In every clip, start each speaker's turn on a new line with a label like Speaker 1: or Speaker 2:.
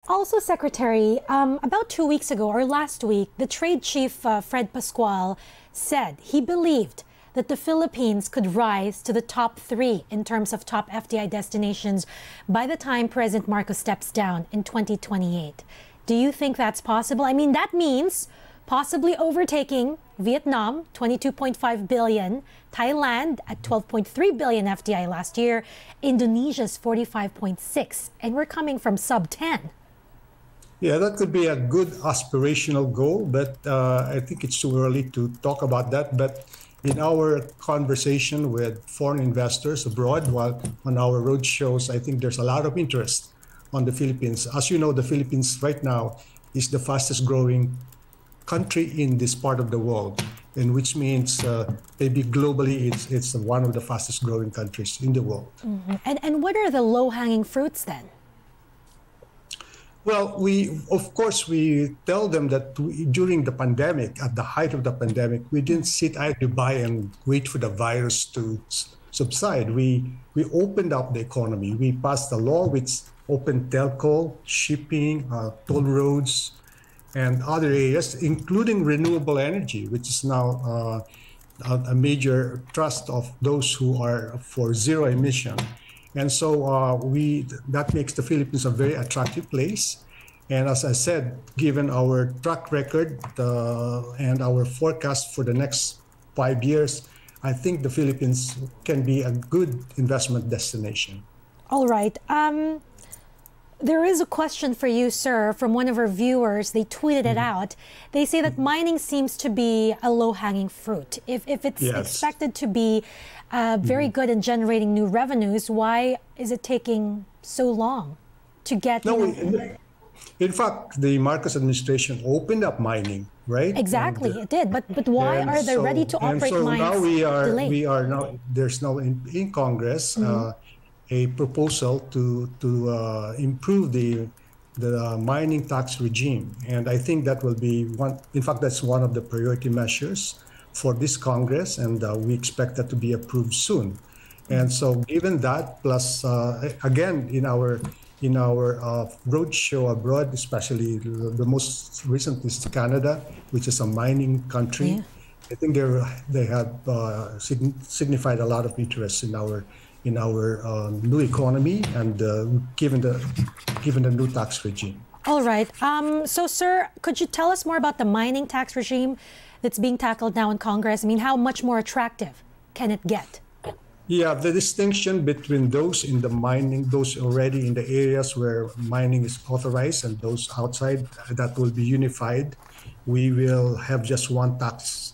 Speaker 1: Also, Secretary, about 2 weeks ago or last week, the trade chief, Fred Pascual, said he believed that the Philippines could rise to the top 3 in terms of top FDI destinations by the time President Marcos steps down in 2028. Do you think that's possible? I mean, that means possibly overtaking Vietnam, 22.5 billion, Thailand at 12.3 billion FDI last year, Indonesia's 45.6, and we're coming from sub 10.
Speaker 2: Yeah, that could be a good aspirational goal, but I think it's too early to talk about that. But in our conversation with foreign investors abroad, while on our road shows, I think there's a lot of interest on the Philippines. As you know, the Philippines right now is the fastest growing country in this part of the world, and which means maybe globally it's one of the fastest growing countries in the world.
Speaker 1: Mm-hmm. And what are the low-hanging fruits then?
Speaker 2: Well, of course, we tell them that during the pandemic, at the height of the pandemic, we didn't sit idly by and wait for the virus to subside. We opened up the economy. We passed a law which opened telco, shipping, toll roads, and other areas, including renewable energy, which is now a major thrust of those who are for zero emission. And so that makes the Philippines a very attractive place. And as I said, given our track record and our forecast for the next 5 years, I think the Philippines can be a good investment destination.
Speaker 1: All right. There is a question for you, sir, from one of our viewers. They tweeted it out. They say that mining seems to be a low-hanging fruit. If it's expected to be very good in generating new revenues, why is it taking so long to get...
Speaker 2: In fact, the Marcos administration opened up mining, right?
Speaker 1: Exactly, it did. But why are they ready to operate mines
Speaker 2: now
Speaker 1: delayed?
Speaker 2: we are now, there's now in Congress a proposal to improve the mining tax regime, and I think that will be one. In fact, that's one of the priority measures for this Congress, and we expect that to be approved soon. And so, given that, plus again in our road show abroad, especially the most recent is Canada, which is a mining country.
Speaker 1: Yeah.
Speaker 2: I think they have signified a lot of interest in our new economy and given the new tax regime.
Speaker 1: All right. So, sir, could you tell us more about the mining tax regime that's being tackled now in Congress? I mean, how much more attractive can it get?
Speaker 2: Yeah, the distinction between those in the mining, those already in the areas where mining is authorized, and those outside, that will be unified. We will have just one tax.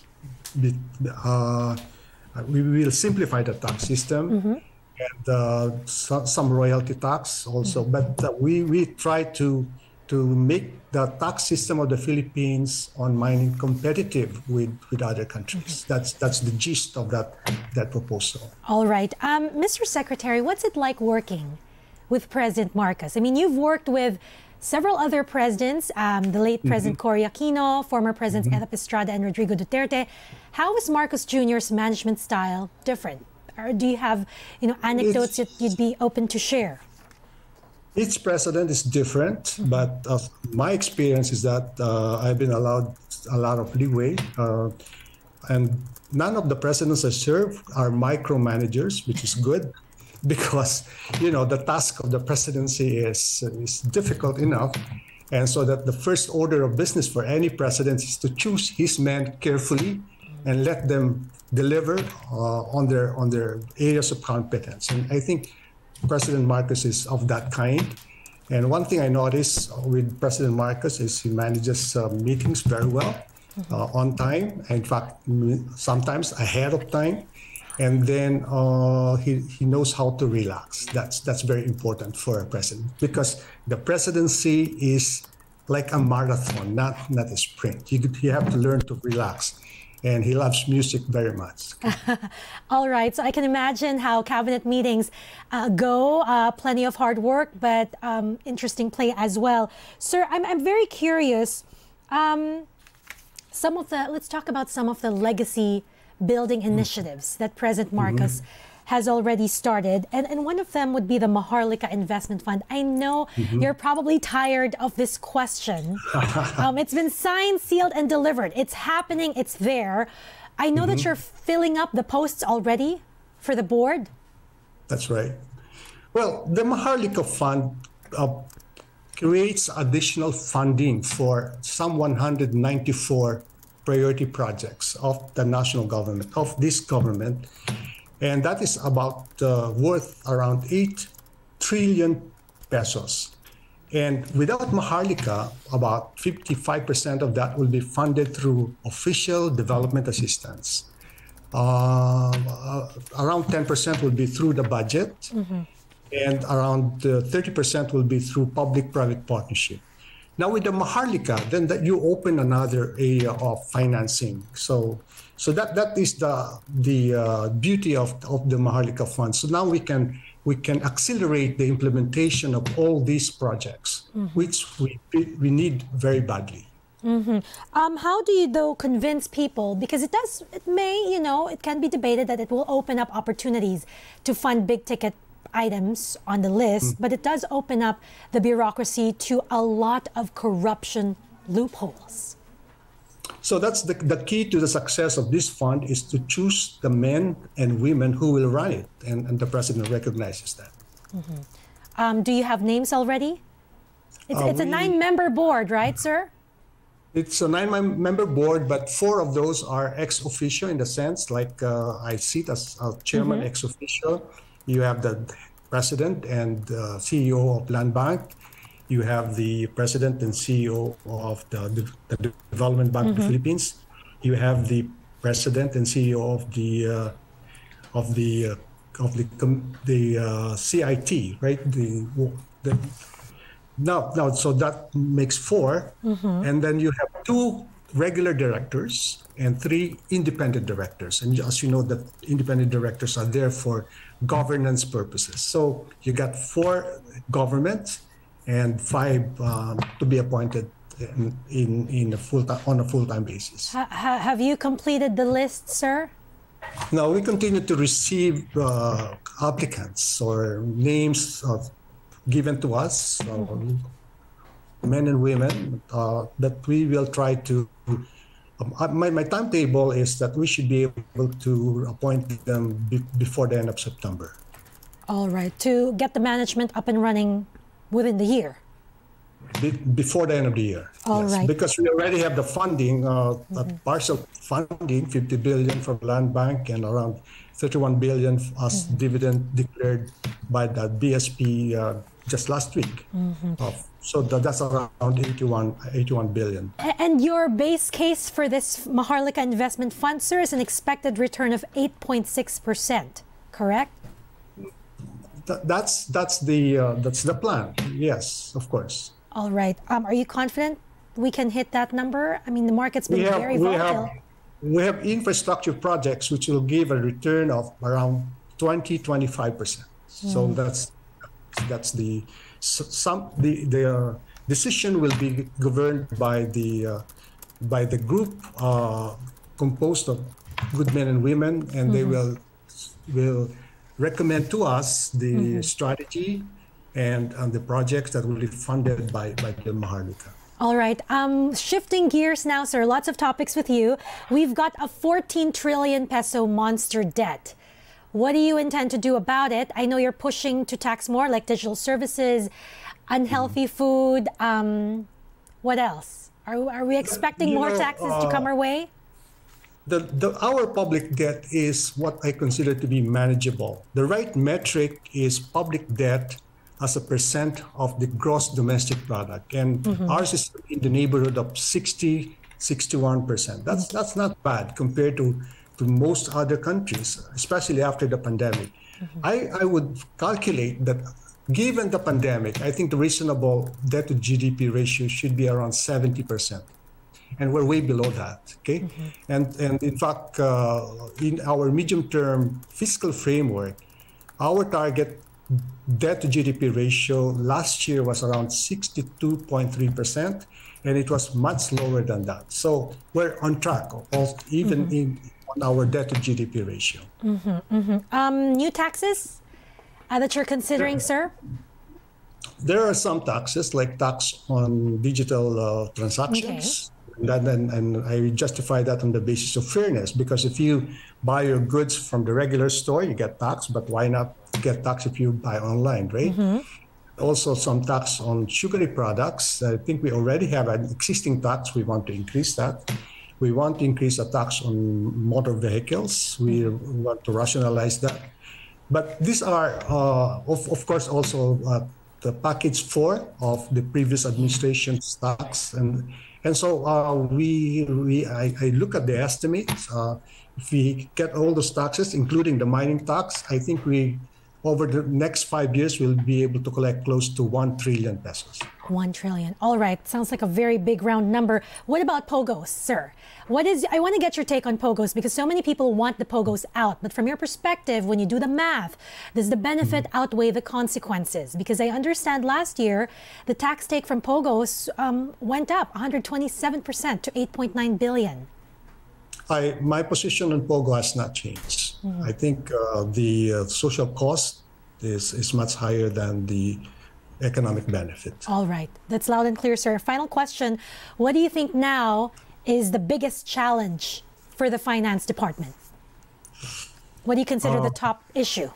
Speaker 2: We will simplify the tax system and some royalty tax also. But we try to make the tax system of the Philippines on mining competitive with other countries. That's the gist of that proposal.
Speaker 1: All right. Mr. Secretary, what's it like working with President Marcos? I mean, you've worked with several other presidents, the late President Cory Aquino, former Presidents Edap Estrada and Rodrigo Duterte. How is Marcos Jr.'s management style different? Or do you have anecdotes that you'd be open to share?
Speaker 2: Each president is different, but my experience is that I've been allowed a lot of leeway, and none of the presidents I serve are micromanagers, which is good, because the task of the presidency is difficult enough, and so that the first order of business for any president is to choose his men carefully and let them deliver on their areas of competence. And I think President Marcos is of that kind. And one thing I noticed with President Marcos is he manages meetings very well, on time. In fact, sometimes ahead of time. And then he knows how to relax. That's very important for a president, because the presidency is like a marathon, not a sprint. You have to learn to relax. And he loves music very much.
Speaker 1: All right, so I can imagine how cabinet meetings go. Plenty of hard work, but interesting play as well. Sir, I'm very curious. Let's talk about some of the legacy building initiatives that President Marcos has already started, and one of them would be the Maharlika Investment Fund. I know you're probably tired of this question. It's been signed, sealed, and delivered. It's happening. It's there. I know that you're filling up the posts already for the board.
Speaker 2: That's right. Well, the Maharlika Fund creates additional funding for some 194 priority projects of the national government, of this government. And that is about worth around 8 trillion pesos. And without Maharlika, about 55% of that will be funded through official development assistance. Around 10% will be through the budget, and around 30% will be through public-private partnership. Now with the Maharlika, then that you open another area of financing. So that is the beauty of the Maharlika Fund. So now we can accelerate the implementation of all these projects, which we need very badly.
Speaker 1: How do you though convince people, because it can be debated that it will open up opportunities to fund big ticket items on the list, but it does open up the bureaucracy to a lot of corruption loopholes.
Speaker 2: So that's the key to the success of this fund, is to choose the men and women who will run it, and the president recognizes that.
Speaker 1: Do you have names already? It's a 9-member board, right, sir?
Speaker 2: It's a 9-member board, but 4 of those are ex officio, in the sense like I sit as a chairman ex officio. You have the president and CEO of Land Bank. You have the president and CEO of the Development Bank of the Philippines. You have the president and CEO of the CIT, right? Now, so that makes 4, and then you have 2 regular directors and 3 independent directors. And as you know, the independent directors are there for governance purposes. So you got 4 governments and 5 to be appointed on a full-time basis.
Speaker 1: Have you completed the list, sir?
Speaker 2: No, we continue to receive applicants or names given to us, men and women, that we will try to. My timetable is that we should be able to appoint them before the end of September.
Speaker 1: All right, to get the management up and running within the year.
Speaker 2: Before the end of the year.
Speaker 1: All right.
Speaker 2: Because we already have the funding, partial funding, 50 billion from Land Bank and around 31 billion as dividend declared by the BSP just last week. So that's around 81 billion.
Speaker 1: And your base case for this Maharlika Investment Fund, sir, is an expected return of 8.6%, correct?
Speaker 2: That's the plan. Yes, of course.
Speaker 1: All right. Are you confident we can hit that number? I mean, the market's been very volatile.
Speaker 2: We have infrastructure projects which will give a return of around 20-25%. So that's the decision will be governed by the group composed of good men and women, and they will recommend to us the strategy and the projects that will be funded by the Maharlika.
Speaker 1: All right. Shifting gears now, sir. Lots of topics with you. We've got a 14 trillion peso monster debt. What do you intend to do about it? I know you're pushing to tax more, like digital services, unhealthy food. What else? Are we expecting more taxes to come our way?
Speaker 2: Our public debt is what I consider to be manageable. The right metric is public debt as a percent of the gross domestic product. And ours is in the neighborhood of 60-61%. That's not bad compared to most other countries, especially after the pandemic. I would calculate that given the pandemic, I think the reasonable debt to GDP ratio should be around 70%. And we're way below that, okay? And in fact, in our medium-term fiscal framework, our target debt to GDP ratio last year was around 62.3%, and it was much lower than that. So we're on track, even on our debt to GDP ratio.
Speaker 1: New taxes that you're considering, sir?
Speaker 2: There are some taxes, like tax on digital transactions. And I justify that on the basis of fairness, because if you buy your goods from the regular store, you get taxed, but why not get taxed if you buy online, right? Also, some tax on sugary products. I think we already have an existing tax. We want to increase that. We want to increase a tax on motor vehicles. We want to rationalize that. But these are, of course, also the package 4 of the previous administration's tax. And so I look at the estimates. If we get all those taxes, including the mining tax, I think over the next 5 years, we'll be able to collect close to 1 trillion pesos.
Speaker 1: 1 trillion. All right. Sounds like a very big round number. What about POGOs, sir? I want to get your take on POGOs, because so many people want the POGOs out. But from your perspective, when you do the math, does the benefit outweigh the consequences? Because I understand last year, the tax take from POGOs went up 127% to 8.9 billion.
Speaker 2: My position on POGO has not changed. I think the social cost is much higher than the economic benefit.
Speaker 1: All right. That's loud and clear, sir. Final question. What do you think now is the biggest challenge for the finance department? What do you consider the top issue?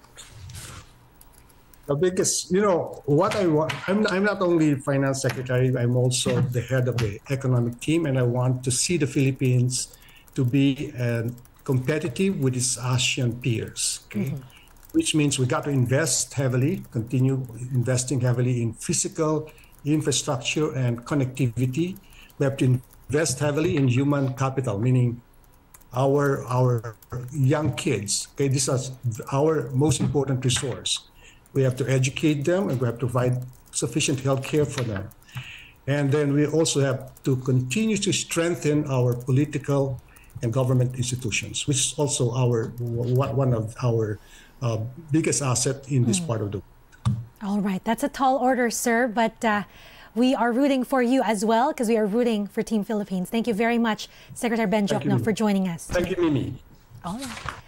Speaker 2: The biggest, what I want, I'm not only finance secretary, I'm also the head of the economic team, and I want to see the Philippines to be competitive with its ASEAN peers, okay? Which means we got to invest heavily, continue investing heavily in physical infrastructure and connectivity. We have to invest heavily in human capital, meaning our young kids. Okay, this is our most important resource. We have to educate them, and we have to provide sufficient health care for them. And then we also have to continue to strengthen our political and government institutions, which is also one of our biggest asset in this part of the world.
Speaker 1: All right, that's a tall order, sir, but we are rooting for you as well, because we are rooting for Team Philippines. Thank you very much, Secretary Ben Jocno, for joining us.
Speaker 2: Thank you, Mimi.
Speaker 1: All right.